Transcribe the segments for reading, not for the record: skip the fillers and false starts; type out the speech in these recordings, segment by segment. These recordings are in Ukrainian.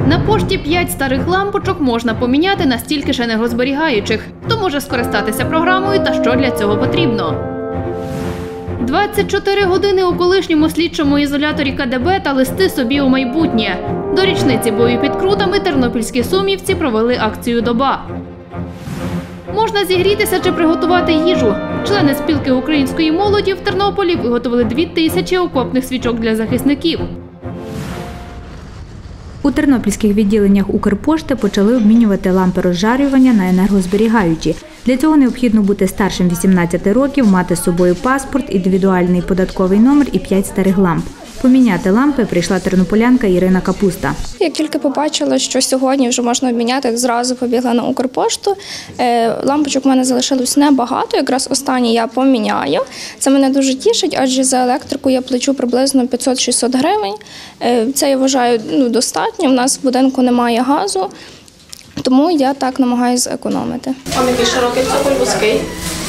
На пошті 5 старих лампочок можна поміняти на стільки ж енергозберігаючих. Хто може скористатися програмою та що для цього потрібно? 24 години у колишньому слідчому ізоляторі КДБ та листи собі у майбутнє. До річниці бою під Крутами тернопільські сумівці провели акцію «Доба». Можна зігрітися чи приготувати їжу. Члени спілки української молоді в Тернополі виготовили 2000 окопних свічок для захисників. У тернопільських відділеннях Укрпошти почали обмінювати лампи розжарювання на енергозберігаючі. Для цього необхідно бути старшим 18 років, мати з собою паспорт, індивідуальний податковий номер і 5 старих ламп. Поміняти лампи прийшла тернополянка Ірина Капуста. Як тільки побачила, що сьогодні вже можна обміняти, зразу побігла на Укрпошту. Лампочок в мене залишилось небагато, якраз останні я поміняю. Це мене дуже тішить, адже за електрику я плачу приблизно 500-600 гривень. Це я вважаю достатньо, в нас в будинку немає газу, тому я так намагаюся зекономити. А який широкий цоколь, вузький?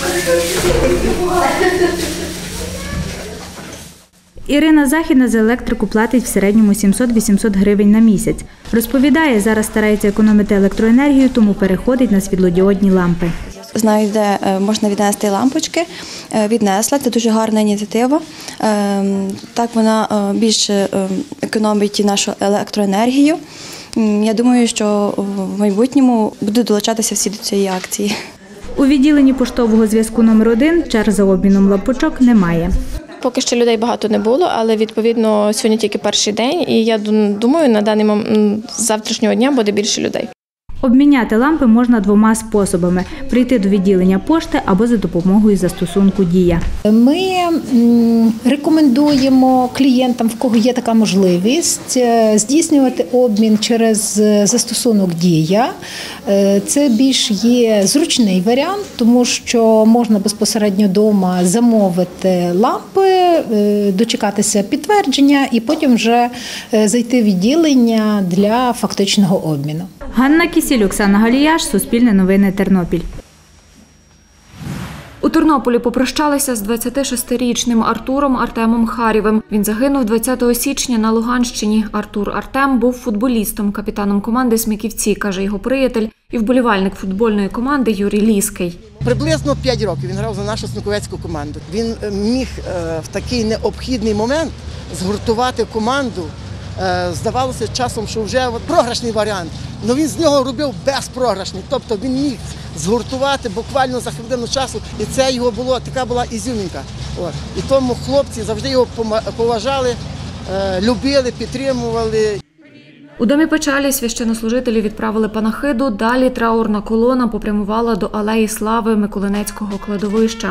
Ірина Західна за електрику платить в середньому 700-800 гривень на місяць. Розповідає, зараз старається економити електроенергію, тому переходить на світлодіодні лампи. Знаю, де можна віднести лампочки. Віднесла, це дуже гарна ініціатива. Так вона більше економить нашу електроенергію. Я думаю, що в майбутньому будуть долучатися всі до цієї акції. У відділенні поштового зв'язку номер 1 черг за обміном лампочок немає. Поки що людей багато не було, але, відповідно, сьогодні тільки перший день, і я думаю, на даний момент з завтрашнього дня буде більше людей. Обміняти лампи можна 2 способами – прийти до відділення пошти або за допомогою застосунку «Дія». Ми рекомендуємо клієнтам, в кого є така можливість, здійснювати обмін через застосунок «Дія». Це більш є зручний варіант, тому що можна безпосередньо вдома замовити лампи, дочекатися підтвердження і потім вже зайти в відділення для фактичного обміну. Ганна Кісіль, Оксана Галіяш, Суспільне новини, Тернопіль. У Тернополі попрощалися з 26-річним Артуром Артемом Харєвим. Він загинув 20 січня на Луганщині. Артур Артем був футболістом, капітаном команди «Смиківці», каже його приятель і вболівальник футбольної команди Юрій Ліський. Приблизно 5 років він грав за нашу смиковецьку команду. Він міг в такий необхідний момент згуртувати команду. Здавалося часом, що вже програшний варіант, але він з нього робив безпрограшний. Тобто він міг згуртувати буквально за хвилину часу, і це його було, така була ізюмінка. І тому хлопці завжди його поважали, любили, підтримували. У домі печалі священнослужителі відправили панахиду, далі траурна колона попрямувала до Алеї Слави Миколинецького кладовища.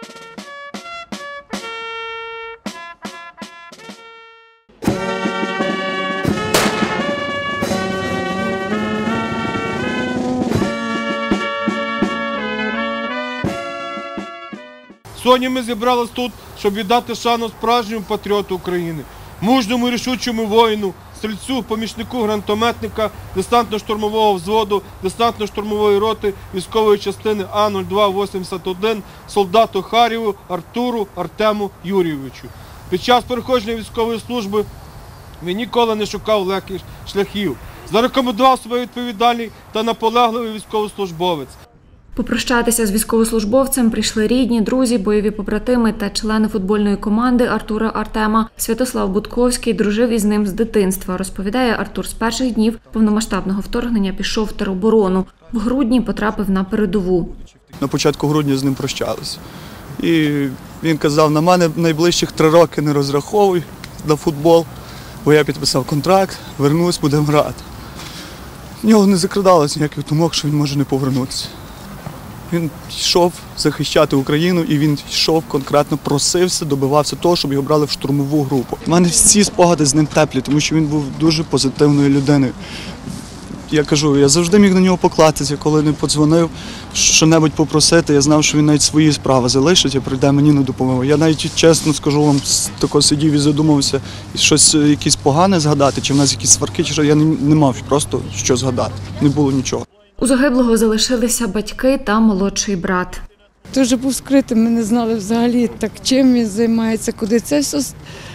Сьогодні ми зібрались тут, щоб віддати шану справжньому патріоту України, мужньому і рішучому воїну, стрільцю, помічнику гранатометника, десантно-штурмового взводу, десантно-штурмової роти військової частини А-0281, солдату Харєву Артуру Артему Юрійовичу. Під час проходження військової служби він ніколи не шукав легких шляхів. Зарекомендував себе відповідальний та наполегливий військовослужбовець. Попрощатися з військовослужбовцем прийшли рідні, друзі, бойові побратими та члени футбольної команди Артура Артема. Святослав Будковський дружив із ним з дитинства. Розповідає, Артур з перших днів повномасштабного вторгнення пішов в тероборону. В грудні потрапив на передову. На початку грудня з ним прощалися. І він казав, на мене найближчих 3 роки не розраховуй на футбол, бо я підписав контракт, вернусь, будемо грати. В нього не закрадалось ніяких думок, що він може не повернутися. Він йшов захищати Україну, і він йшов конкретно, просився, добивався того, щоб його брали в штурмову групу. У мене всі спогади з ним теплі, тому що він був дуже позитивною людиною. Я кажу, я завжди міг на нього покластися, коли не подзвонив, що-небудь попросити. Я знав, що він навіть свої справи залишить і прийде мені на допомогу. Я навіть, чесно скажу вам, тако сидів і задумався, щось якесь погане згадати, чи в нас якісь сварки, чи що. Я не мав просто що згадати, не було нічого. У загиблого залишилися батьки та молодший брат. Дуже був скритим, ми не знали взагалі, так чим він займається, куди. Це все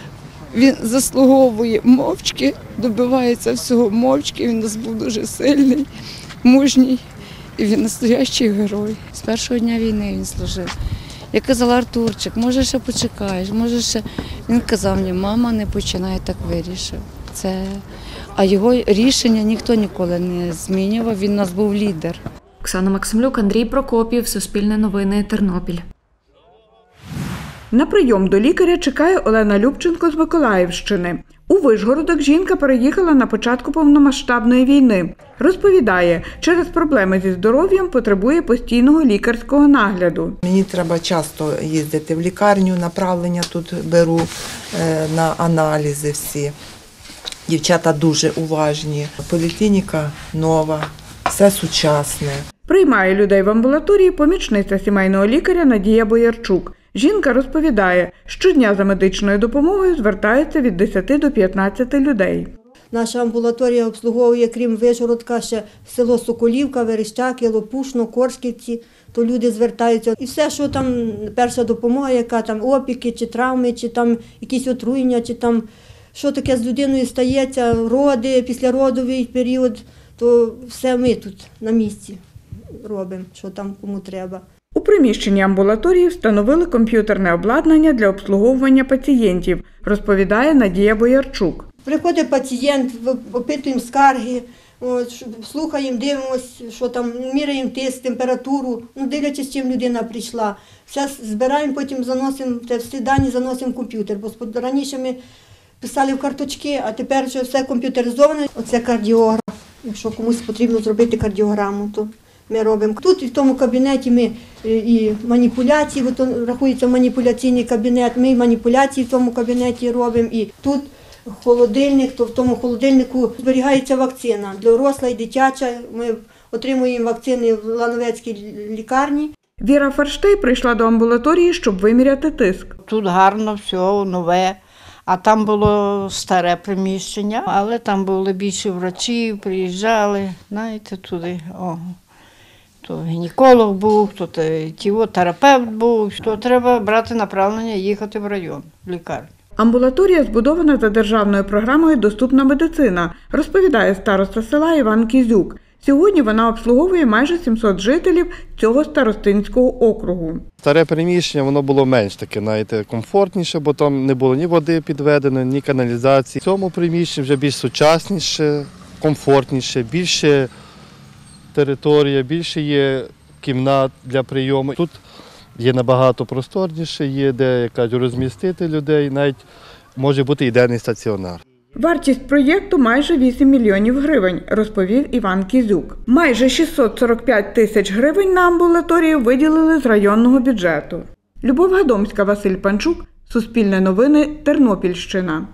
Він заслуговує мовчки, добивається всього мовчки. Він у нас був дуже сильний, мужній. І він настоящий герой. З першого дня війни він служив. Я казала: Артурчик, може ще почекаєш, може ще. Він казав мені: мама, не починай, так вирішив. А його рішення ніхто ніколи не змінював, він у нас був лідер. Оксана Максимлюк, Андрій Прокопів, Суспільне новини, Тернопіль. На прийом до лікаря чекає Олена Любченко з Миколаївщини. У Вишгородок жінка переїхала на початку повномасштабної війни. Розповідає, через проблеми зі здоров'ям потребує постійного лікарського нагляду. Мені треба часто їздити в лікарню, направлення тут беру на аналізи всі. Дівчата дуже уважні. Поліклініка нова, все сучасне. Приймає людей в амбулаторії помічниця сімейного лікаря Надія Боярчук. Жінка розповідає, щодня за медичною допомогою звертається від 10 до 15 людей. Наша амбулаторія обслуговує, крім Вишгородка, ще село Соколівка, Верещаки, Лопушно, Коршківці. То люди звертаються. І все, що там перша допомога, яка там опіки, чи травми, чи там якісь отруєння, чи там що таке з людиною стається, роди, післяродовий період, то все ми тут на місці робимо, що там кому треба. У приміщенні амбулаторії встановили комп'ютерне обладнання для обслуговування пацієнтів, розповідає Надія Боярчук. Приходить пацієнт, опитуємо скарги, слухаємо, дивимося, що там, міряємо тиск, температуру, дивлячись, чим людина прийшла. Все збираємо, потім заносимо, всі дані заносимо в комп'ютер, бо раніше ми писали в карточки, а тепер вже все комп'ютеризоване. Оце кардіограф. Якщо комусь потрібно зробити кардіограму, то ми робимо. Тут і в тому кабінеті ми і маніпуляції, бо то рахується маніпуляційний кабінет, ми і маніпуляції в тому кабінеті робимо. І тут холодильник, то в тому холодильнику зберігається вакцина. Доросла і дитяча, ми отримуємо вакцини в Лановецькій лікарні. Віра Ферштей прийшла до амбулаторії, щоб виміряти тиск. Тут гарно, все нове. А там було старе приміщення, але там були більше врачів, приїжджали, знаєте, туди. То гінеколог був, то терапевт був, то треба брати направлення, їхати в район, в лікарню. Амбулаторія збудована за державною програмою «Доступна медицина», розповідає староста села Іван Кізюк. Сьогодні вона обслуговує майже 700 жителів цього старостинського округу. Старе приміщення, воно було менш таке, знаєте, комфортніше, бо там не було ні води підведено, ні каналізації. В цьому приміщенні вже більш сучасніше, комфортніше, більше територія, більше є кімнат для прийому. Тут є набагато просторніше, є де, як кажуть, розмістити людей, навіть може бути і денний стаціонар. Вартість проєкту – майже 8 мільйонів гривень, розповів Іван Кізюк. Майже 645 тисяч гривень на амбулаторію виділили з районного бюджету. Любов Гадомська, Василь Панчук, Суспільне новини, Тернопільщина.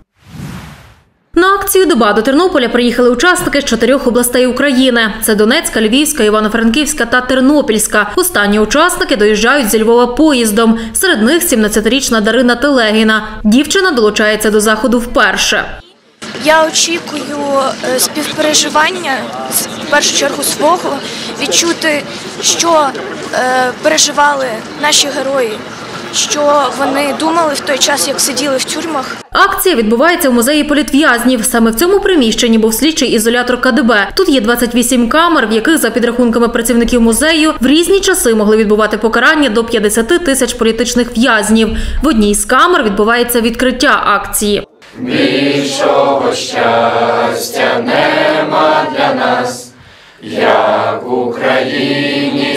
На акцію «Доба» до Тернополя приїхали учасники з 4 областей України. Це Донецька, Львівська, Івано-Франківська та Тернопільська. Останні учасники доїжджають зі Львова поїздом. Серед них 17-річна Дарина Телегіна. Дівчина долучається до заходу вперше. Я очікую співпереживання, в першу чергу свого, відчути, що переживали наші герої, що вони думали в той час, як сиділи в тюрмах. Акція відбувається в музеї політв'язнів. Саме в цьому приміщенні був слідчий ізолятор КДБ. Тут є 28 камер, в яких, за підрахунками працівників музею, в різні часи могли відбувати покарання до 50 тисяч політичних в'язнів. В одній з камер відбувається відкриття акції. Більшого щастя нема для нас, як Україні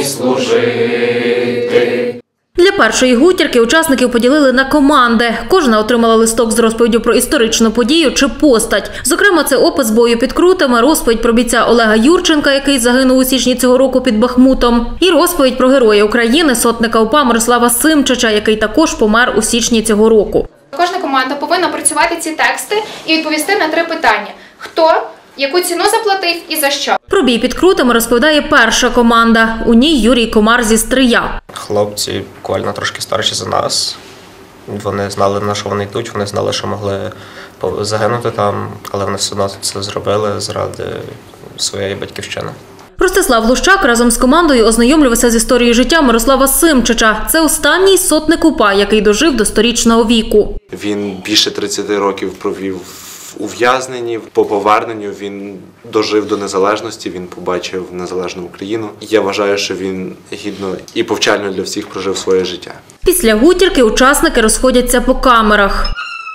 служити. Для першої гутірки учасників поділили на команди. Кожна отримала листок з розповіддю про історичну подію чи постать. Зокрема, це опис бою під Крутами, розповідь про бійця Олега Юрченка, який загинув у січні цього року під Бахмутом, і розповідь про героя України, сотника УПА Мирослава Симчича, який також помер у січні цього року. Кожна команда повинна працювати ці тексти і відповісти на 3 питання. Хто, яку ціну заплатив і за що? Про бій під Крутами розповідає перша команда. У ній Юрій Комар зі Стрия. Хлопці буквально трошки старші за нас. Вони знали, на що вони йдуть, вони знали, що могли загинути там, але вони все одно це зробили заради своєї батьківщини. Ростислав Глущак разом з командою ознайомлювався з історією життя Мирослава Симчича. Це останній сотник УПА, який дожив до 100-річного віку. Він більше 30 років провів в ув'язненні. По поверненню він дожив до незалежності, він побачив незалежну Україну. Я вважаю, що він гідно і повчально для всіх прожив своє життя. Після гутірки учасники розходяться по камерах.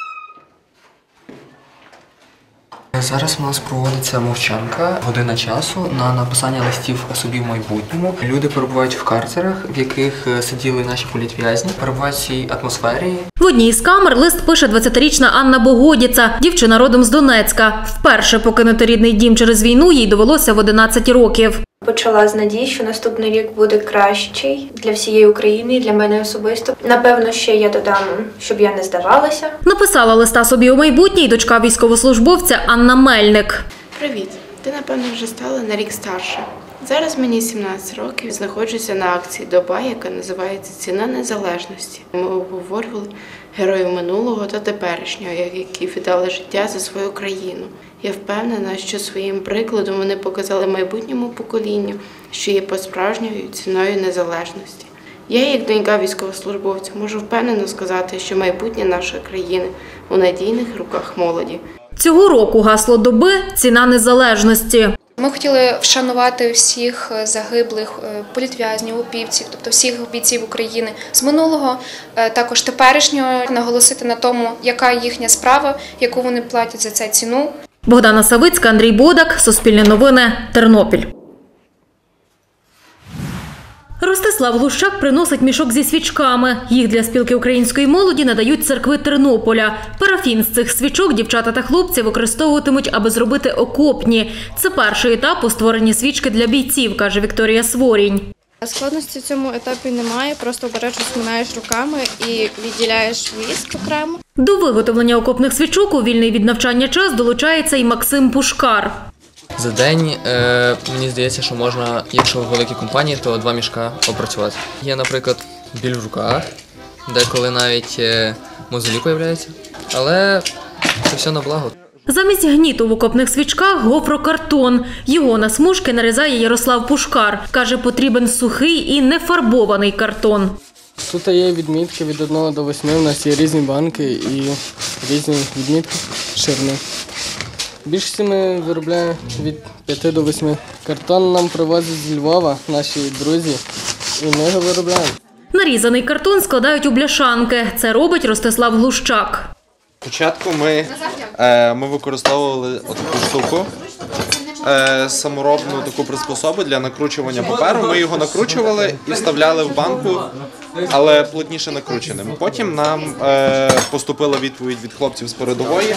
Зараз у нас проводиться мовчанка, година часу на написання листів собі в майбутньому. Люди перебувають в карцерах, в яких сиділи наші політв'язні, перебувають в цій атмосфері. В одній із камер лист пише 20-річна Анна Богодіця. Дівчина родом з Донецька. Вперше покинути рідний дім через війну їй довелося в 11 років. Почала з надії, що наступний рік буде кращий для всієї України і для мене особисто. Напевно, ще я додам, щоб я не здавалася. Написала листа собі у майбутнє й дочка військовослужбовця Анна Мельник. Привіт, ти, напевно, вже стала на рік старше. Зараз мені 17 років, знаходжуся на акції «Доба», яка називається «Ціна незалежності». Ми обговорювали героїв минулого та теперішнього, які віддали життя за свою країну. Я впевнена, що своїм прикладом вони показали майбутньому поколінню, що є по-справжньою ціною незалежності. Я, як донька військовослужбовця, можу впевнено сказати, що майбутнє нашої країни у надійних руках молоді. Цього року гасло доби – ціна незалежності. Ми хотіли вшанувати всіх загиблих політв'язнів, упівців, тобто всіх бійців України з минулого, також теперішнього, наголосити на тому, яка їхня справа, яку вони платять за це ціну. Богдана Савицька, Андрій Бодак, Суспільне новини, Тернопіль. Ростислав Глущак приносить мішок зі свічками. Їх для спілки української молоді надають церкви Тернополя. Парафін з цих свічок дівчата та хлопці використовуватимуть, аби зробити окопні. Це перший етап у створенні свічки для бійців, каже Вікторія Сворінь. Складності в цьому етапі немає, просто береш, розминаєш руками і відділяєш віск окремо. До виготовлення окопних свічок у вільний від навчання час долучається і Максим Пушкар. За день, мені здається, що можна, якщо в великій компанії, то 2 мішка опрацювати. Є, наприклад, біль в руках, деколи навіть мозолі появляються, але це все на благо. Замість гніту в окопних свічках – гофрокартон. Його на смужки нарізає Ярослав Пушкар. Каже, потрібен сухий і нефарбований картон. Тут є відмітки від 1 до 8, у нас є різні банки і різні відмітки ширини. Більшості ми виробляємо від 5 до 8. Картон нам привозять з Львова наші друзі, і ми його виробляємо. Нарізаний картон складають у бляшанки. Це робить Ростислав Глущак. Спочатку ми використовували таку штуку, саморобну таку приспособу для накручування паперу. Ми його накручували і вставляли в банку, але плотніше накрученим. Потім нам поступила відповідь від хлопців з передової,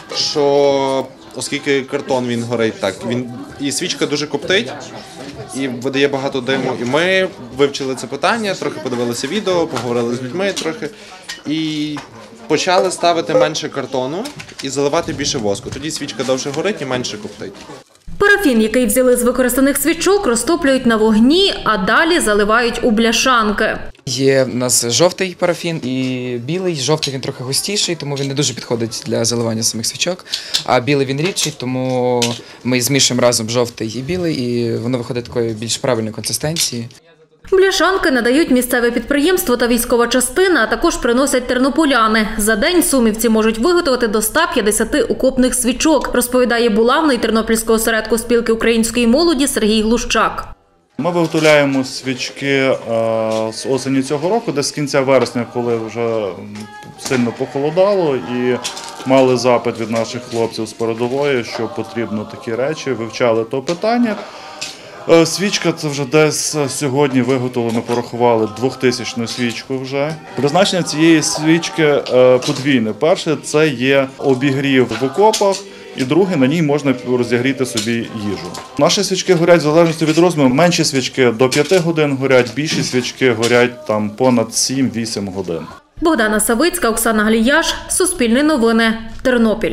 що оскільки картон він горить так, і свічка дуже коптить, і видає багато диму. І ми вивчили це питання, трохи подивилися відео, поговорили з людьми трохи і почали ставити менше картону і заливати більше воску. Тоді свічка довше горить і менше коптить. Парафін, який взяли з використаних свічок, розтоплюють на вогні, а далі заливають у бляшанки. Є в нас жовтий парафін і білий. Жовтий він трохи густіший, тому він не дуже підходить для заливання самих свічок. А білий він рідший, тому ми змішуємо разом жовтий і білий, і воно виходить такої більш правильної консистенції. Бляшанки надають місцеве підприємство та військова частина, а також приносять тернополяни. За день сумівці можуть виготовити до 150 окопних свічок, розповідає булавний Тернопільського осередку спілки української молоді Сергій Глущак. Ми виготовляємо свічки з осені цього року, десь з кінця вересня, коли вже сильно похолодало і мали запит від наших хлопців з передової, що потрібно такі речі, вивчали то питання. Свічка – це вже десь сьогодні виготовлено, порахували 2000-ну свічку вже. Призначення цієї свічки подвійне. Перше – це є обігрів в окопах, і друге – на ній можна розігріти собі їжу. Наші свічки горять в залежності від розміру. Менші свічки до 5 годин горять, більші свічки горять там понад 7-8 годин. Богдана Савицька, Оксана Гліяш, Суспільне новини, Тернопіль.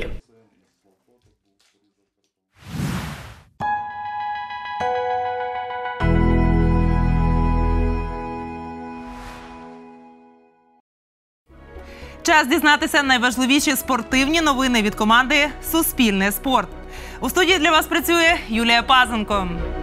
Час дізнатися найважливіші спортивні новини від команди «Суспільне спорт». У студії для вас працює Юлія Пазенко.